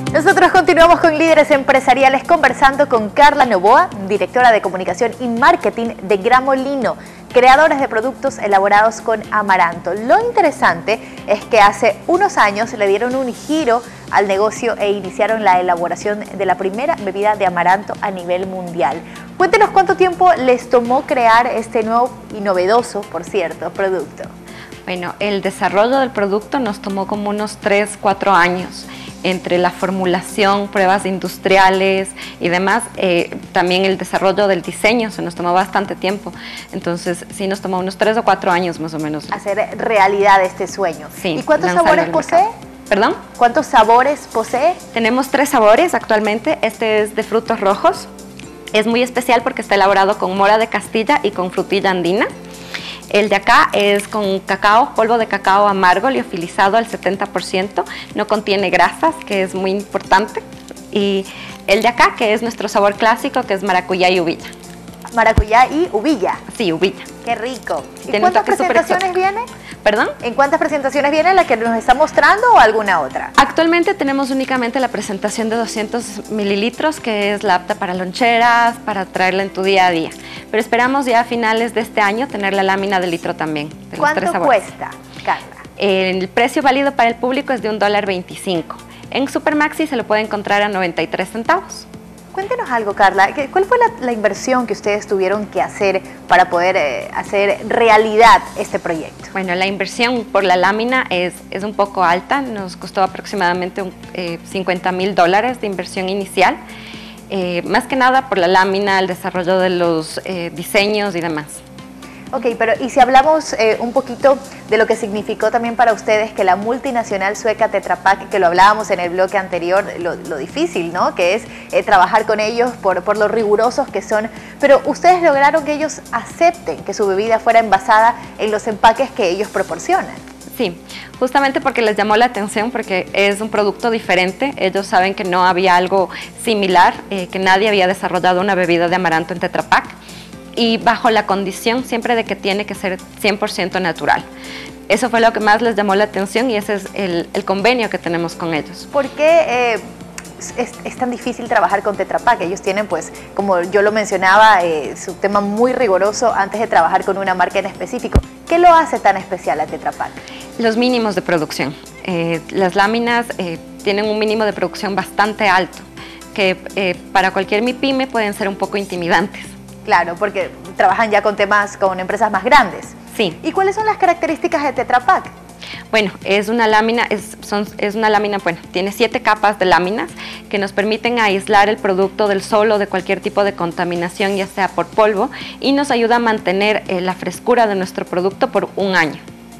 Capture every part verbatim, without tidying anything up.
Nosotros continuamos con Líderes Empresariales conversando con Carla Novoa, directora de Comunicación y Marketing de Gramolino, creadores de productos elaborados con amaranto. Lo interesante es que hace unos años le dieron un giro al negocio e iniciaron la elaboración de la primera bebida de amaranto a nivel mundial. Cuéntenos cuánto tiempo les tomó crear este nuevo y novedoso, por cierto, producto. Bueno, el desarrollo del producto nos tomó como unos tres, cuatro años. Entre la formulación, pruebas industriales y demás, eh, también el desarrollo del diseño se nos tomó bastante tiempo. Entonces, sí nos tomó unos tres o cuatro años más o menos. Hacer realidad este sueño. Sí, ¿Y cuántos sabores posee? ¿Perdón? ¿Cuántos sabores posee? Tenemos tres sabores actualmente. Este es de frutos rojos. Es muy especial porque está elaborado con mora de Castilla y con frutilla andina. El de acá es con cacao, polvo de cacao amargo, liofilizado al setenta por ciento, no contiene grasas, que es muy importante. Y el de acá, que es nuestro sabor clásico, que es maracuyá y uvilla. Maracuyá y uvilla. Sí, uvilla. Qué rico. ¿Y Tiene cuántas presentaciones viene? ¿Perdón? ¿En cuántas presentaciones viene? ¿La que nos está mostrando o alguna otra? Actualmente tenemos únicamente la presentación de doscientos mililitros, que es la apta para loncheras, para traerla en tu día a día. Pero esperamos ya a finales de este año tener la lámina de litro también. De ¿Cuánto los tres sabores. cuesta, Carla? El precio válido para el público es de un dólar veinticinco. En Supermaxi se lo puede encontrar a noventa y tres centavos. Cuéntenos algo, Carla. ¿Cuál fue la, la inversión que ustedes tuvieron que hacer para poder eh, hacer realidad este proyecto? Bueno, la inversión por la lámina es, es un poco alta. Nos costó aproximadamente un, eh, cincuenta mil dólares de inversión inicial. Eh, más que nada por la lámina, el desarrollo de los eh, diseños y demás. Ok, pero y si hablamos eh, un poquito de lo que significó también para ustedes que la multinacional sueca Tetra Pak, que lo hablábamos en el bloque anterior, lo, lo difícil, ¿no? Que es eh, trabajar con ellos por, por lo rigurosos que son, pero ustedes lograron que ellos acepten que su bebida fuera envasada en los empaques que ellos proporcionan. Sí, justamente porque les llamó la atención, porque es un producto diferente. Ellos saben que no había algo similar, eh, que nadie había desarrollado una bebida de amaranto en Tetra Pak, y bajo la condición siempre de que tiene que ser cien por ciento natural. Eso fue lo que más les llamó la atención y ese es el, el convenio que tenemos con ellos. ¿Por qué eh, es, es tan difícil trabajar con Tetra Pak? Ellos tienen, pues, como yo lo mencionaba, eh, su tema muy riguroso antes de trabajar con una marca en específico. ¿Qué lo hace tan especial a Tetra Pak? Los mínimos de producción. Eh, las láminas eh, tienen un mínimo de producción bastante alto, que eh, para cualquier MIPYME pueden ser un poco intimidantes. Claro, porque trabajan ya con temas, con empresas más grandes. Sí. ¿Y cuáles son las características de Tetra Pak? Bueno, es una lámina, es, son, es una lámina, bueno, tiene siete capas de láminas que nos permiten aislar el producto del sol o de cualquier tipo de contaminación, ya sea por polvo, y nos ayuda a mantener eh, la frescura de nuestro producto por un año.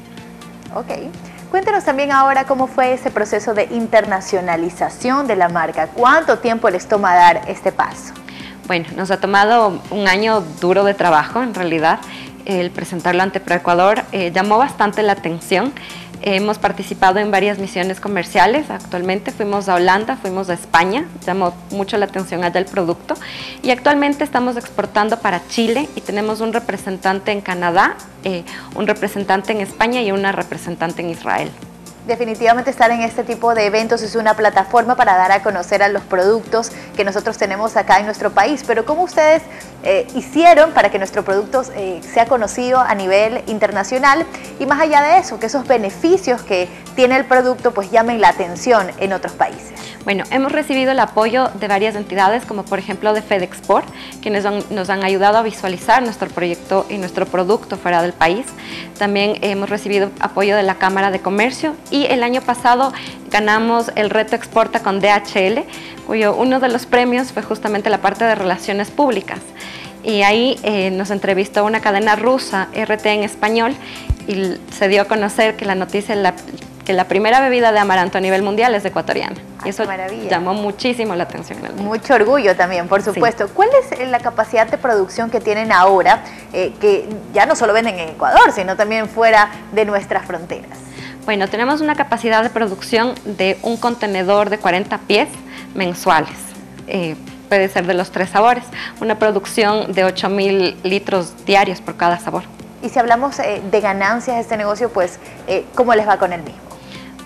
Ok. Cuéntenos también ahora cómo fue ese proceso de internacionalización de la marca. ¿Cuánto tiempo les toma dar este paso? Bueno, nos ha tomado un año duro de trabajo, en realidad. El presentarlo ante ProEcuador eh, llamó bastante la atención. Eh, hemos participado en varias misiones comerciales. Actualmente fuimos a Holanda, fuimos a España, llamó mucho la atención allá el producto. Y actualmente estamos exportando para Chile y tenemos un representante en Canadá, eh, un representante en España y una representante en Israel. Definitivamente estar en este tipo de eventos es una plataforma para dar a conocer a los productos que nosotros tenemos acá en nuestro país, pero ¿cómo ustedes eh, hicieron para que nuestro producto eh, sea conocido a nivel internacional? Y más allá de eso, que esos beneficios que tiene el producto pues llamen la atención en otros países. Bueno, hemos recibido el apoyo de varias entidades, como por ejemplo de FedExport, quienes han, nos han ayudado a visualizar nuestro proyecto y nuestro producto fuera del país. También hemos recibido apoyo de la Cámara de Comercio y el año pasado ganamos el reto Exporta con D H L, cuyo uno de los premios fue justamente la parte de relaciones públicas. Y ahí eh, nos entrevistó una cadena rusa, R T en español, y se dio a conocer que la noticia, la, que la primera bebida de amaranto a nivel mundial es ecuatoriana. Ay, y eso llamó muchísimo la atención. Mucho orgullo también, por supuesto. Sí. ¿Cuál es la capacidad de producción que tienen ahora, eh, que ya no solo venden en Ecuador, sino también fuera de nuestras fronteras? Bueno, tenemos una capacidad de producción de un contenedor de cuarenta pies mensuales. Eh, puede ser de los tres sabores. Una producción de ocho mil litros diarios por cada sabor. Y si hablamos eh, de ganancias de este negocio, pues, eh, ¿cómo les va con el mismo?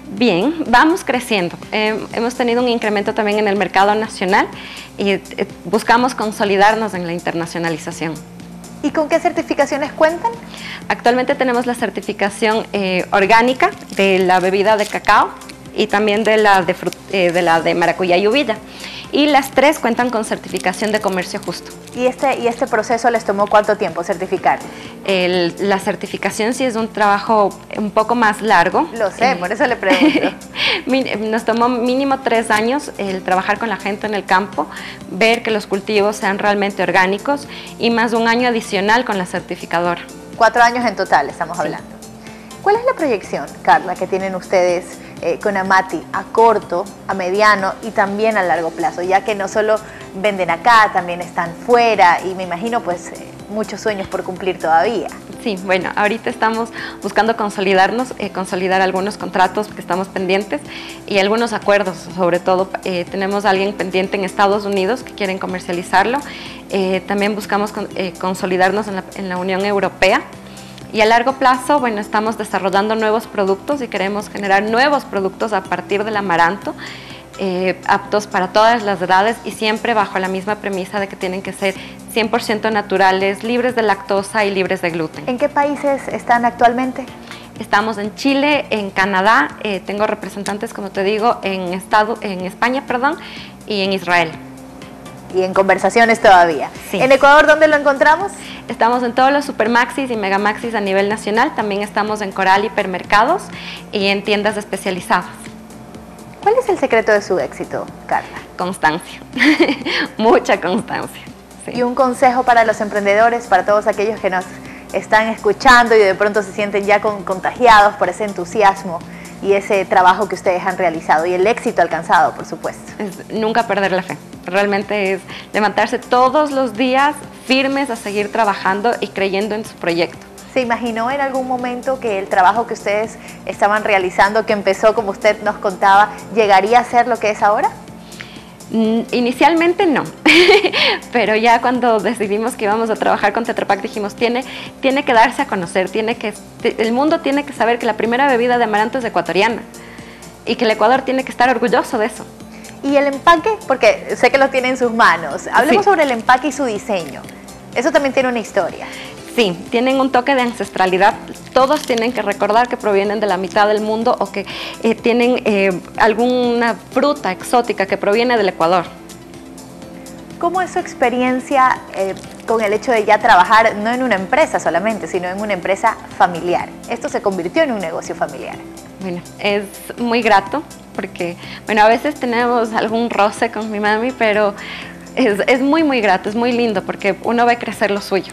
Bien, vamos creciendo. Eh, hemos tenido un incremento también en el mercado nacional y eh, buscamos consolidarnos en la internacionalización. ¿Y con qué certificaciones cuentan? Actualmente tenemos la certificación eh, orgánica de la bebida de cacao y también de la de, eh, de, la de maracuyá y uvilla. Y las tres cuentan con certificación de comercio justo. ¿Y este, y este proceso les tomó cuánto tiempo certificar? El, la certificación sí es un trabajo un poco más largo. Lo sé, eh, por eso le pregunto. Nos tomó mínimo tres años el trabajar con la gente en el campo, ver que los cultivos sean realmente orgánicos y más un año adicional con la certificadora. Cuatro años en total estamos hablando. Sí. ¿Cuál es la proyección, Carla, que tienen ustedes eh, con Amati a corto, a mediano y también a largo plazo? Ya que no solo venden acá, también están fuera y me imagino pues eh, muchos sueños por cumplir todavía. Sí, bueno, ahorita estamos buscando consolidarnos, eh, consolidar algunos contratos que estamos pendientes y algunos acuerdos, sobre todo eh, tenemos a alguien pendiente en Estados Unidos que quieren comercializarlo. Eh, también buscamos con, eh, consolidarnos en la, en la Unión Europea. Y a largo plazo, bueno, estamos desarrollando nuevos productos y queremos generar nuevos productos a partir del amaranto, eh, aptos para todas las edades y siempre bajo la misma premisa de que tienen que ser cien por ciento naturales, libres de lactosa y libres de gluten. ¿En qué países están actualmente? Estamos en Chile, en Canadá, eh, tengo representantes, como te digo, en, Estado, en España, perdón, y en Israel. Y en conversaciones todavía. Sí. ¿En Ecuador dónde lo encontramos? Estamos en todos los supermaxis y megamaxis a nivel nacional. También estamos en Coral hipermercados y en tiendas especializadas. ¿Cuál es el secreto de su éxito, Carla? Constancia. Mucha constancia. Sí. Y un consejo para los emprendedores, para todos aquellos que nos están escuchando y de pronto se sienten ya con, contagiados por ese entusiasmo y ese trabajo que ustedes han realizado y el éxito alcanzado, por supuesto. Es nunca perder la fe. Realmente es levantarse todos los días firmes a seguir trabajando y creyendo en su proyecto. ¿Se imaginó en algún momento que el trabajo que ustedes estaban realizando, que empezó, como usted nos contaba, llegaría a ser lo que es ahora? Inicialmente no, pero ya cuando decidimos que íbamos a trabajar con Tetra Pak dijimos, tiene, tiene que darse a conocer, tiene que, el mundo tiene que saber que la primera bebida de amaranto es ecuatoriana y que el Ecuador tiene que estar orgulloso de eso. ¿Y el empaque? Porque sé que lo tiene en sus manos. Hablemos Sí. sobre el empaque y su diseño. Eso también tiene una historia. Sí, tienen un toque de ancestralidad. Todos tienen que recordar que provienen de la mitad del mundo o que eh, tienen eh, alguna fruta exótica que proviene del Ecuador. ¿Cómo es su experiencia eh, con el hecho de ya trabajar no en una empresa solamente, sino en una empresa familiar? Esto se convirtió en un negocio familiar. Bueno, es muy grato porque, bueno, a veces tenemos algún roce con mi mami, pero es, es muy, muy grato, es muy lindo porque uno ve crecer lo suyo.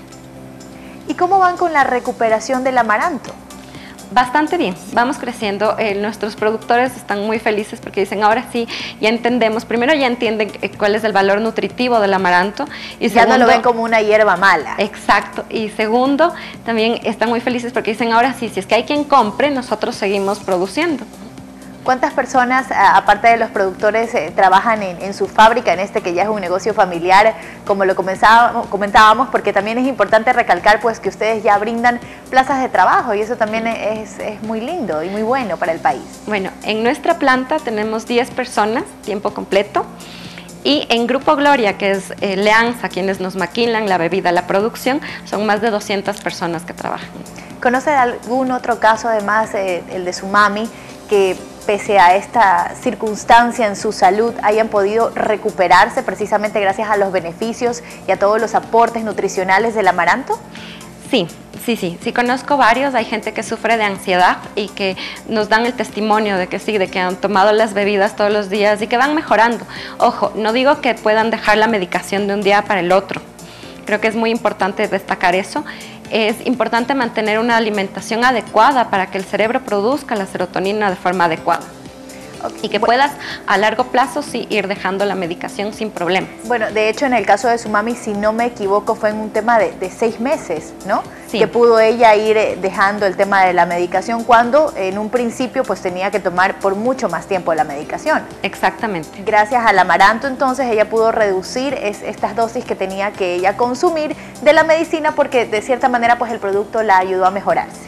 ¿Y cómo van con la recuperación del amaranto? Bastante bien, vamos creciendo, eh, nuestros productores están muy felices porque dicen, ahora sí, ya entendemos, primero ya entienden eh, cuál es el valor nutritivo del amaranto. Y ya segundo, no lo ven como una hierba mala. Exacto, y segundo, también están muy felices porque dicen, ahora sí, si es que hay quien compre, nosotros seguimos produciendo. ¿Cuántas personas, aparte de los productores, eh, trabajan en, en su fábrica, en este que ya es un negocio familiar, como lo comentábamos, porque también es importante recalcar pues que ustedes ya brindan plazas de trabajo y eso también es, es muy lindo y muy bueno para el país? Bueno, en nuestra planta tenemos diez personas, tiempo completo, y en Grupo Gloria, que es eh, Leanza, quienes nos maquilan la bebida, la producción, son más de doscientas personas que trabajan. ¿Conoce de algún otro caso, además eh, el de su mami, que pese a esta circunstancia en su salud hayan podido recuperarse precisamente gracias a los beneficios y a todos los aportes nutricionales del amaranto? Sí, sí, sí, sí conozco varios, hay gente que sufre de ansiedad y que nos dan el testimonio de que sí, de que han tomado las bebidas todos los días y que van mejorando. Ojo, no digo que puedan dejar la medicación de un día para el otro, creo que es muy importante destacar eso. Es importante mantener una alimentación adecuada para que el cerebro produzca la serotonina de forma adecuada. Okay. Y que puedas a largo plazo sí ir dejando la medicación sin problemas. Bueno, de hecho en el caso de su mami, si no me equivoco, fue en un tema de, de seis meses, ¿no? Sí. Que pudo ella ir dejando el tema de la medicación cuando en un principio pues tenía que tomar por mucho más tiempo la medicación. Exactamente. Gracias al amaranto entonces ella pudo reducir es, estas dosis que tenía que ella consumir de la medicina porque de cierta manera pues el producto la ayudó a mejorarse.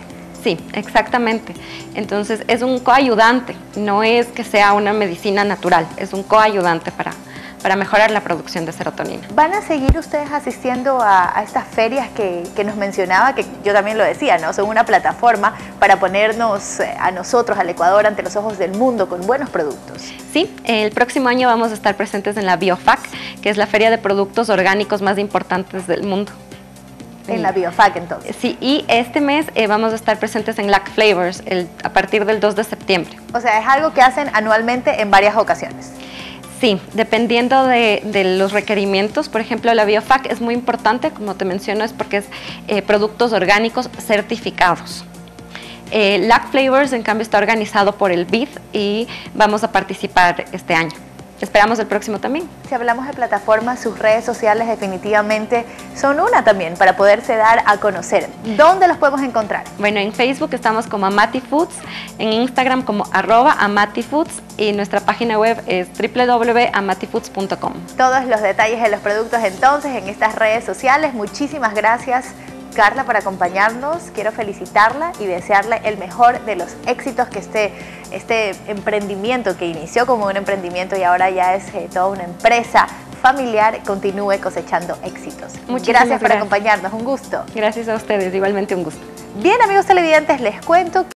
Sí, exactamente. Entonces es un coayudante, no es que sea una medicina natural, es un coayudante para, para mejorar la producción de serotonina. ¿Van a seguir ustedes asistiendo a, a estas ferias que, que nos mencionaba, que yo también lo decía, ¿no? Son una plataforma para ponernos a nosotros, al Ecuador, ante los ojos del mundo con buenos productos? Sí, el próximo año vamos a estar presentes en la BioFac, que es la feria de productos orgánicos más importantes del mundo. En la BioFac, entonces. Sí, y este mes eh, vamos a estar presentes en Lac Flavors el, a partir del dos de septiembre. O sea, es algo que hacen anualmente en varias ocasiones. Sí, dependiendo de, de los requerimientos. Por ejemplo, la BioFac es muy importante, como te menciono, es porque es eh, productos orgánicos certificados. Eh, Lac Flavors, en cambio, está organizado por el B I D y vamos a participar este año. Esperamos el próximo también. Si hablamos de plataformas, sus redes sociales definitivamente son una también para poderse dar a conocer. ¿Dónde los podemos encontrar? Bueno, en Facebook estamos como Amati Foods, en Instagram como arroba Amati Foods y nuestra página web es w w w punto amati foods punto com. Todos los detalles de los productos entonces en estas redes sociales. Muchísimas gracias, Carla, por acompañarnos. Quiero felicitarla y desearle el mejor de los éxitos, que este, este emprendimiento que inició como un emprendimiento y ahora ya es eh, toda una empresa familiar, continúe cosechando éxitos. Muchísimas gracias por gracias. acompañarnos, un gusto. Gracias a ustedes, igualmente un gusto. Bien, amigos televidentes, les cuento